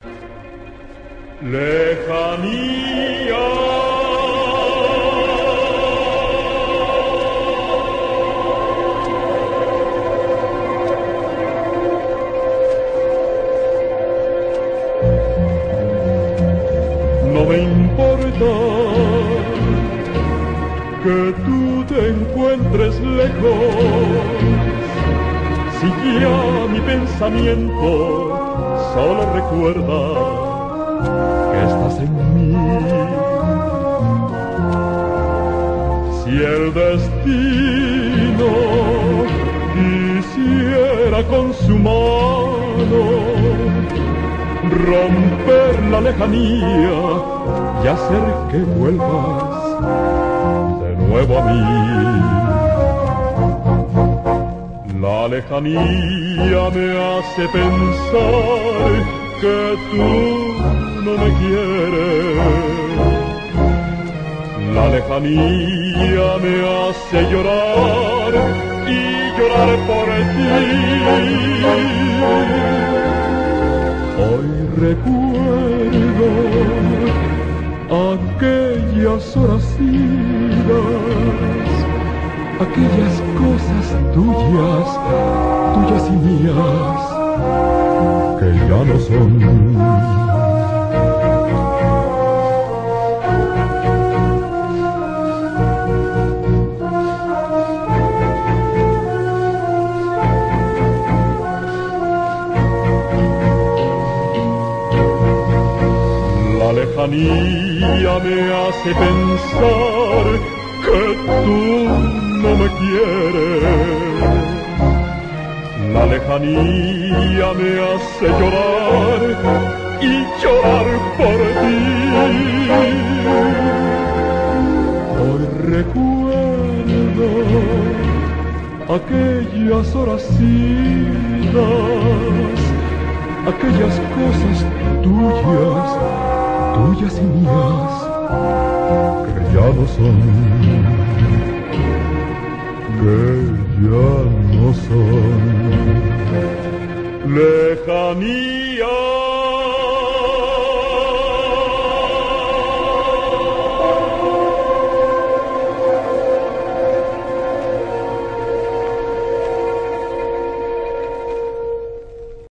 Lejanía. No me importa que tú te encuentres lejos, si ya mi pensamiento solo recuerda que estás en mí. Si el destino quisiera con su mano romper la lejanía y hacer que vuelvas de nuevo a mí. La lejanía me hace pensar que tú no me quieres. La lejanía me hace llorar y llorar por ti. Hoy recuerdo aquellas horas idas, aquellas cosas tuyas, tuyas y mías, que ya no son. La lejanía me hace pensar que tú no me quieres. La lejanía me hace llorar y llorar por ti. Hoy recuerdo aquellas horas idas, aquellas cosas tuyas, tuyas y mías, que ya no son, que ya no son. Lejanía.